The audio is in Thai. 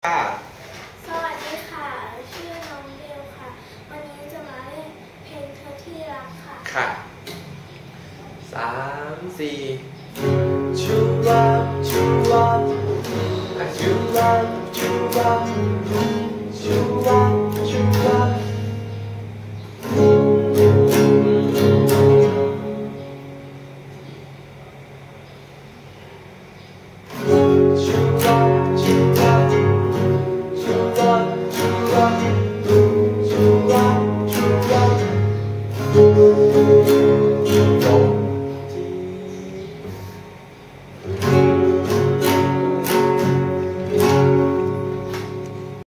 ค่ะสวัสดีค่ะชื่อน้องเบลค่ะวันนี้จะมาเล่นเพลงเธอที่รักค่ะค่ะ3 4 True love True love True love True love